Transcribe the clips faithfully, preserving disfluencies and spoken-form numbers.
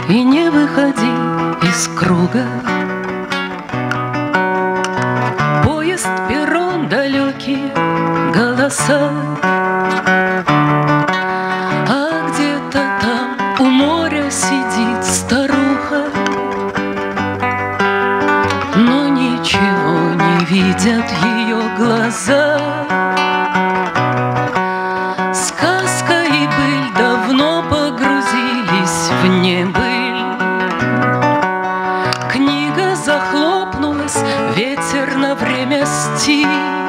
и не выходи из круга. Поезд, перрон, далекие голоса, а где-то там у моря сидит старуха, но ничего не видят ее глаза. Сказка и быль давно погрузились в небыль. Книга захлопнулась, ветер на время стих.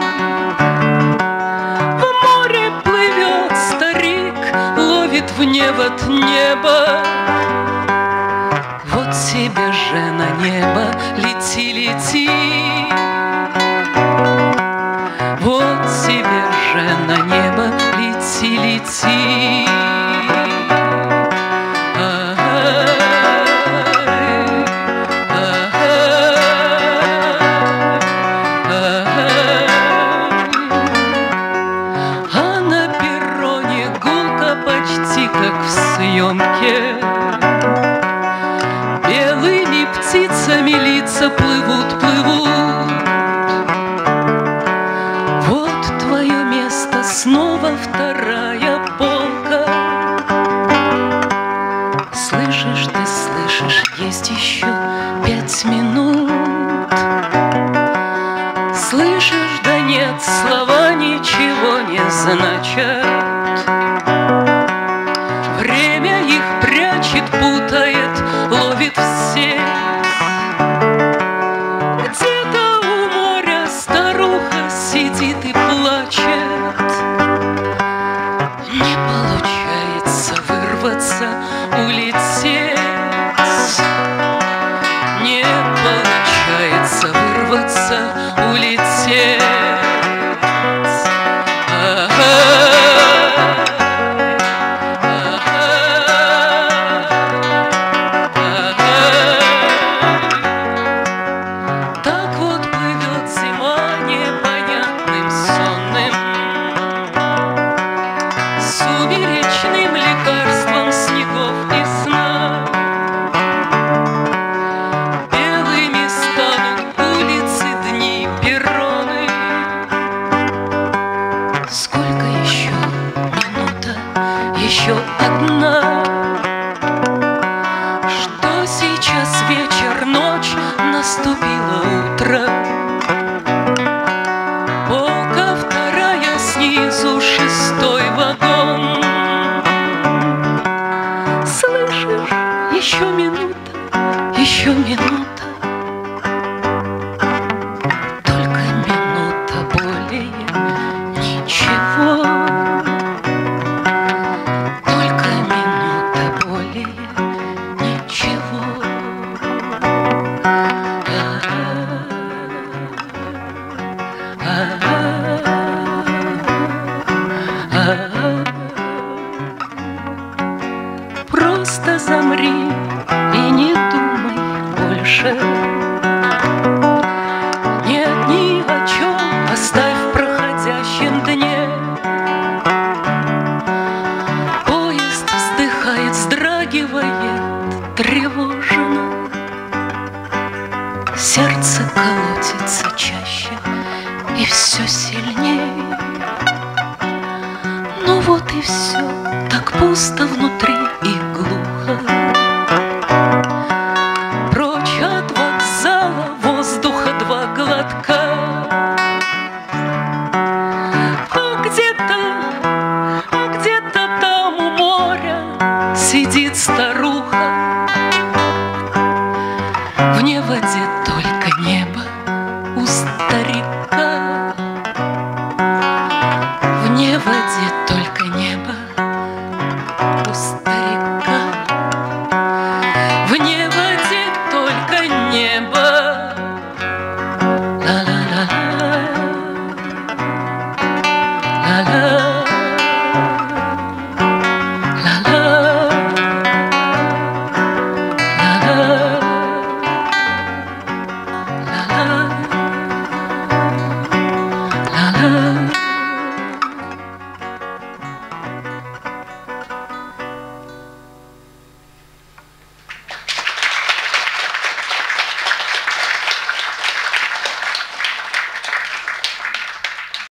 В море плывет старик, ловит в невод небо. Вот тебе же на небо лети, лети. Вот тебе же на небо лети, лети. А на перроне гулко, почти как в съемке. Белыми птицами лица плывут, плывут. Вот твое место, снова вторая полка. Слышишь, ты слышишь, есть еще пять минут. Слышишь, да нет, слова ничего не значат. Время их прячет, путает, ловит в сеть. Где-то у моря старуха сидит и плачет. Не получается вырваться, улететь. Не получается вырваться, улететь. Так вот плывет зима непонятным сонным, сумеречным лекарством снегов и сна. Белыми станут улицы, дни, перроны. Сколько еще? Минута, еще одна. Что сейчас вечер, ночь, наступило утро. Полка вторая снизу, шестой вагон. Слышишь, еще минута, еще минута. Только минута, более ничего. Только минута, более ничего. Просто замри и не думай больше. Нет ни о чем, оставь в проходящем дне. Поезд вздыхает, вздрагивает тревожно. Сердце колотится чаще и все сильнее. Ну вот и все, так пусто внутри.